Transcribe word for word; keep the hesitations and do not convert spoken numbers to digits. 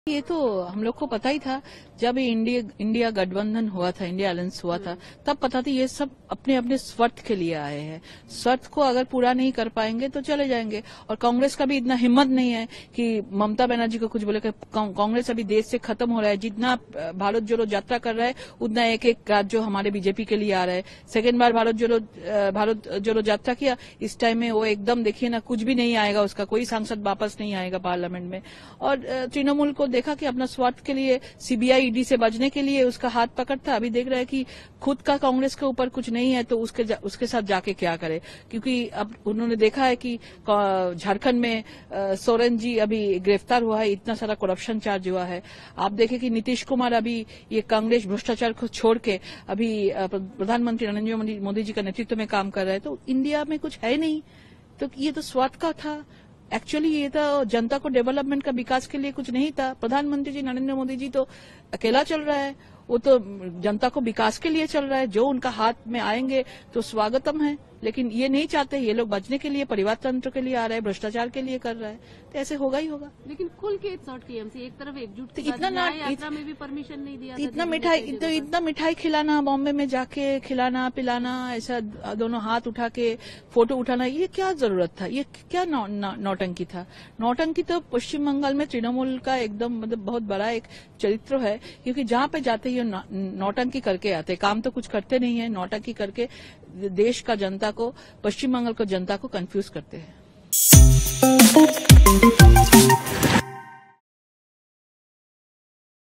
ये तो हम लोग को पता ही था जब ये इंडिया इंडिया गठबंधन हुआ था, इंडिया अलायंस हुआ था, तब पता था ये सब अपने अपने स्वार्थ के लिए आए हैं। स्वार्थ को अगर पूरा नहीं कर पाएंगे तो चले जाएंगे। और कांग्रेस का भी इतना हिम्मत नहीं है कि ममता बनर्जी को कुछ बोले। कांग्रेस अभी देश से खत्म हो रहा है। जितना भारत जोड़ो यात्रा कर रहा है उतना एक एक राज्य हमारे बीजेपी के लिए आ रहा है। सेकेंड बार भारत जोड़ो भारत जोड़ो यात्रा किया, इस टाइम में वो एकदम देखिए ना, कुछ भी नहीं आएगा, उसका कोई सांसद वापस नहीं आएगा पार्लियामेंट में। और तृणमूल को देखा कि अपना स्वार्थ के लिए सीबीआई ईडी से बचने के लिए उसका हाथ पकड़ता। अभी देख रहा है कि खुद का कांग्रेस के ऊपर कुछ नहीं है तो उसके उसके साथ जाके क्या करे। क्योंकि अब उन्होंने देखा है कि झारखंड में सोरेन जी अभी गिरफ्तार हुआ है, इतना सारा करप्शन चार्ज हुआ है। आप देखें कि नीतीश कुमार अभी ये कांग्रेस भ्रष्टाचार को छोड़ के अभी प्रधानमंत्री नरेंद्र मोदी जी का नेतृत्व में काम कर रहे हैं। तो इंडिया में कुछ है नहीं, तो ये तो स्वार्थ का था। एक्चुअली ये तो जनता को डेवलपमेंट का विकास के लिए कुछ नहीं था। प्रधानमंत्री जी नरेंद्र मोदी जी तो अकेला चल रहा है, वो तो जनता को विकास के लिए चल रहा है। जो उनका हाथ में आएंगे तो स्वागतम है, लेकिन ये नहीं चाहते। ये लोग बचने के लिए, परिवार तंत्र के लिए आ रहे हैं, भ्रष्टाचार के लिए कर रहा है, तो ऐसे होगा ही होगा। लेकिन खुल के टीएमसी एक तरफ एकजुट तो इतना यात्रा में भी परमिशन नहीं दिया, इतना मिठाई तो इतना मिठाई खिलाना, बॉम्बे में जाके खिलाना पिलाना, ऐसा दोनों हाथ उठा के फोटो उठाना, ये क्या जरूरत था? ये क्या नौ, नौ, नौटंकी था? नौटंकी तो पश्चिम बंगाल में तृणमूल का एकदम मतलब बहुत बड़ा एक चरित्र है। क्योंकि जहां पे जाते ये नौटंकी करके आते, काम तो कुछ करते नहीं है, नौटंकी करके देश का जनता को, पश्चिम बंगाल को जनता को कंफ्यूज करते हैं।